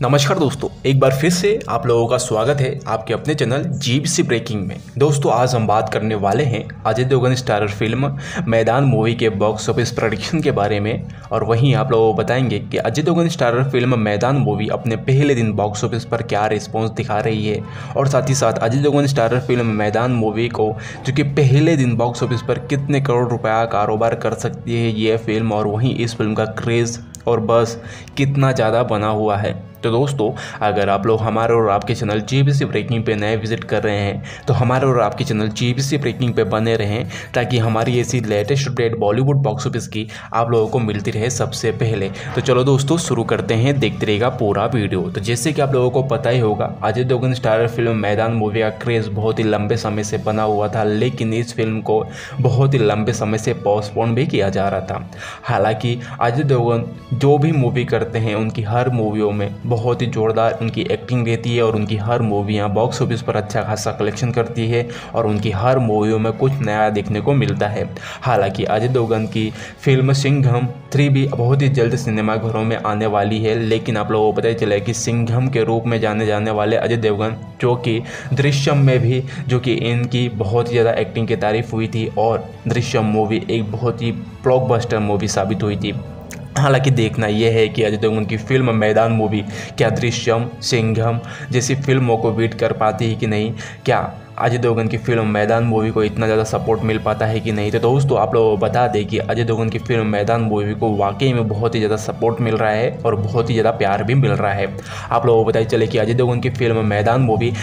नमस्कार दोस्तों, एक बार फिर से आप लोगों का स्वागत है आपके अपने चैनल जीबीसी ब्रेकिंग में। दोस्तों आज हम बात करने वाले हैं Ajay Devgn starrer film Maidaan movie के बॉक्स ऑफिस प्रेडिक्शन के बारे में। और वहीं आप लोगों को बताएंगे कि Ajay Devgn starrer film Maidaan movie अपने पहले दिन बॉक्स ऑफिस पर क्या रिस्पॉन्स दिखा रही है, और साथ ही साथ Ajay Devgn starrer film Maidaan movie को जो कि पहले दिन बॉक्स ऑफिस पर कितने करोड़ रुपया कारोबार कर सकती है ये फिल्म, और वहीं इस फिल्म का क्रेज़ और बस कितना ज़्यादा बना हुआ है। तो दोस्तों अगर आप लोग हमारे और आपके चैनल जीबीसी ब्रेकिंग पे नए विजिट कर रहे हैं तो हमारे और आपके चैनल जीबीसी ब्रेकिंग पे बने रहें, ताकि हमारी ऐसी latest update Bollywood box office की आप लोगों को मिलती रहे सबसे पहले। तो चलो दोस्तों शुरू करते हैं, देखते रहेगा पूरा वीडियो। तो जैसे कि आप लोगों को पता ही होगा, Ajay Devgn starrer film Maidaan movie का क्रेज़ बहुत ही लंबे समय से बना हुआ था, लेकिन इस फिल्म को बहुत ही लंबे समय से पोस्टपोन भी किया जा रहा था। हालांकि अजय देवगन जो भी मूवी करते हैं उनकी हर मूवियों में बहुत ही जोरदार उनकी एक्टिंग रहती है, और उनकी हर मूवियाँ बॉक्स ऑफिस पर अच्छा खासा कलेक्शन करती है, और उनकी हर मूवियों में कुछ नया देखने को मिलता है। हालांकि अजय देवगन की फिल्म सिंघम 3 भी बहुत ही जल्द सिनेमाघरों में आने वाली है, लेकिन आप लोगों को पता ही चला कि सिंघम के रूप में जाने जाने वाले अजय देवगन जो कि दृश्यम में भी जो कि इनकी बहुत ही ज़्यादा एक्टिंग की तारीफ हुई थी, और दृश्यम मूवी एक बहुत ही ब्लॉकबस्टर मूवी साबित हुई थी। हालांकि देखना यह है कि अजय देवगन की फिल्म मैदान मूवी क्या दृश्यम, सिंघम जैसी फिल्मों को बीट कर पाती है कि नहीं, क्या अजय देवगन की फिल्म मैदान मूवी को इतना ज़्यादा सपोर्ट मिल पाता है कि नहीं। तो दोस्तों आप लोगों को बता दें कि अजय देवगन की फिल्म मैदान मूवी को वाकई में बहुत ही ज़्यादा सपोर्ट मिल रहा है, और बहुत ही ज़्यादा प्यार भी मिल रहा है। आप लोगों को बताइए चले कि अजय देवगन की फिल्म मैदान मूवी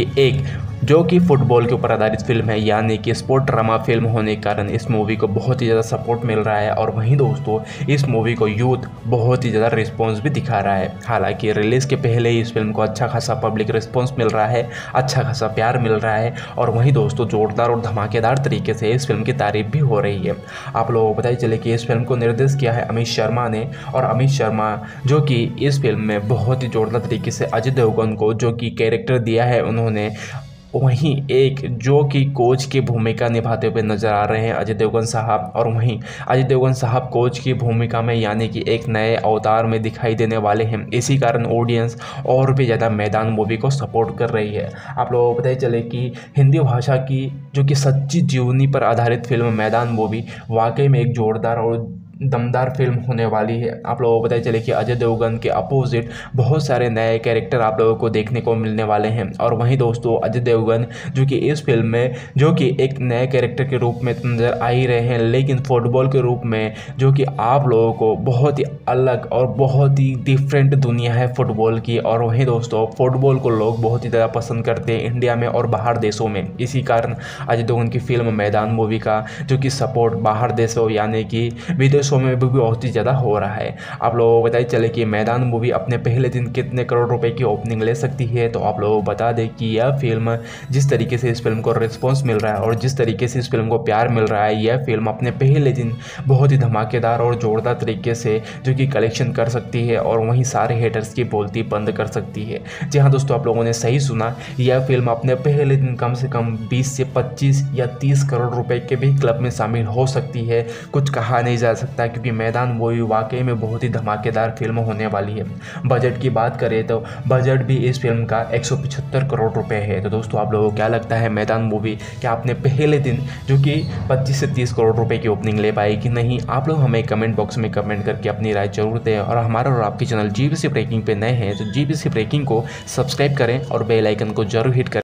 जो कि फुटबॉल के ऊपर आधारित फिल्म है, यानी कि स्पोर्ट ड्रामा फिल्म होने के कारण इस मूवी को बहुत ही ज़्यादा सपोर्ट मिल रहा है। और वहीं दोस्तों इस मूवी को यूथ बहुत ही ज़्यादा रिस्पॉन्स भी दिखा रहा है। हालांकि रिलीज़ के पहले ही इस फिल्म को अच्छा खासा पब्लिक रिस्पॉन्स मिल रहा है, अच्छा खासा प्यार मिल रहा है, और वहीं दोस्तों जोरदार और धमाकेदार तरीके से इस फिल्म की तारीफ भी हो रही है। आप लोगों को बताइए चले कि इस फिल्म को निर्देश किया है अमित शर्मा ने, और अमित शर्मा जो कि इस फिल्म में बहुत ही जोरदार तरीके से अजय देवगन को जो कि कैरेक्टर दिया है उन्होंने, वहीं एक जो कि कोच की भूमिका निभाते हुए नजर आ रहे हैं अजय देवगन साहब। और वहीं अजय देवगन साहब कोच की भूमिका में यानी कि एक नए अवतार में दिखाई देने वाले हैं। इसी कारण ऑडियंस और भी ज़्यादा मैदान मूवी को सपोर्ट कर रही है। आप लोगों को पता ही चले कि हिंदी भाषा की जो कि सच्ची जीवनी पर आधारित फिल्म मैदान मूवी वाकई में एक जोरदार और दमदार फिल्म होने वाली है। आप लोगों को पता चले कि अजय देवगन के अपोजिट बहुत सारे नए कैरेक्टर आप लोगों को देखने को मिलने वाले हैं। और वहीं दोस्तों अजय देवगन जो कि इस फिल्म में जो कि एक नए कैरेक्टर के रूप में नज़र आ ही रहे हैं, लेकिन फुटबॉल के रूप में जो कि आप लोगों को बहुत ही अलग और बहुत ही डिफरेंट दुनिया है फुटबॉल की। और वहीं दोस्तों फुटबॉल को लोग बहुत ही ज़्यादा पसंद करते हैं इंडिया में और बाहर देशों में। इसी कारण अजय देवगन की फिल्म मैदान मूवी का जो कि सपोर्ट बाहर देशों यानी कि विदेशों में भी बहुत ही ज़्यादा हो रहा है। आप लोगों को बताइए चले कि मैदान मूवी अपने पहले दिन कितने करोड़ रुपए की ओपनिंग ले सकती है। तो आप लोगों को बता दें कि यह फिल्म जिस तरीके से इस फिल्म को रिस्पॉन्स मिल रहा है और जिस तरीके से इस फिल्म को प्यार मिल रहा है, यह फिल्म अपने पहले दिन बहुत ही धमाकेदार और जोरदार तरीके से जो कि कलेक्शन कर सकती है, और वहीं सारे हेटर्स की बोलती बंद कर सकती है। जी हाँ दोस्तों, आप लोगों ने सही सुना, यह फिल्म अपने पहले दिन कम से कम 20 से 25 या 30 करोड़ रुपए के भी क्लब में शामिल हो सकती है। कुछ कहा नहीं जा सकता, क्योंकि मैदान मूवी वाकई में बहुत ही धमाकेदार फिल्म होने वाली है। बजट की बात करें तो बजट भी इस फिल्म का 175 करोड़ रुपए है। तो दोस्तों आप लोगों को क्या लगता है, मैदान मूवी क्या अपने पहले दिन जो कि 25 से 30 करोड़ रुपए की ओपनिंग ले पाएगी कि नहीं? आप लोग हमें कमेंट बॉक्स में कमेंट करके अपनी राय जरूर दें। और हमारा और आपके चैनल जीबीसी ब्रेकिंग पे नए हैं तो जीबीसी ब्रेकिंग को सब्सक्राइब करें और बेल आइकन को जरूर हिट करें।